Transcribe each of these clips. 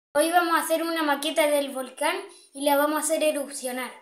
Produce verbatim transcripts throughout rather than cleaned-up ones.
Hoy vamos a hacer una maqueta del volcán y la vamos a hacer erupcionar.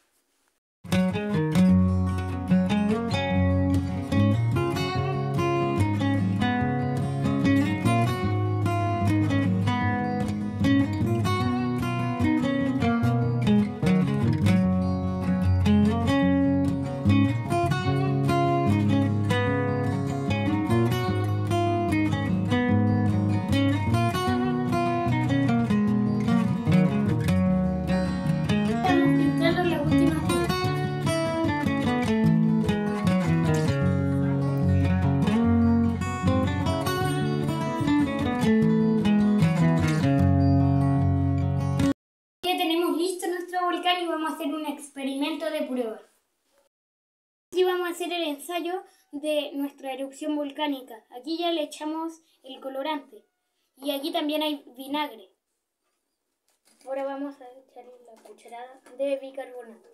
Ya tenemos listo nuestro volcán y vamos a hacer un experimento de prueba. Aquí vamos a hacer el ensayo de nuestra erupción volcánica. Aquí ya le echamos el colorante y aquí también hay vinagre. Ahora vamos a echarle la cucharada de bicarbonato.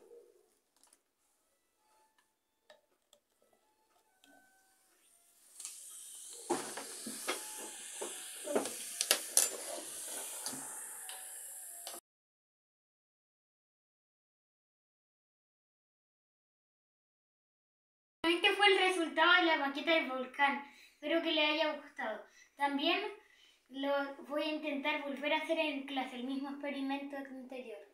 Este fue el resultado de la maqueta del volcán. Espero que les haya gustado. También lo voy a intentar volver a hacer en clase, el mismo experimento anterior.